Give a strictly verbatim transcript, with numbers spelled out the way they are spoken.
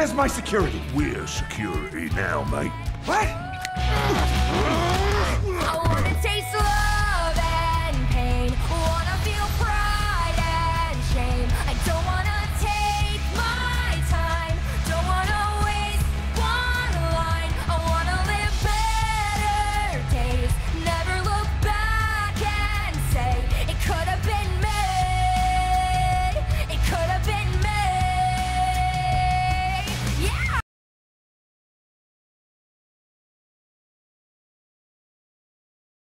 Where's my security? We're security now, mate. What? I wanna taste love.